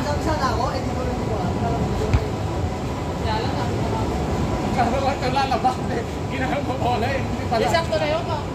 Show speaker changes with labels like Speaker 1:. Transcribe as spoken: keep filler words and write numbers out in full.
Speaker 1: sabi sana ako, eh, di ko rin ko.
Speaker 2: Kaya lang, sabi ko nga.
Speaker 3: Kaya ito lalabas eh. Ginagawa mo bola eh. Hindi pala.
Speaker 2: Isang ko na yun,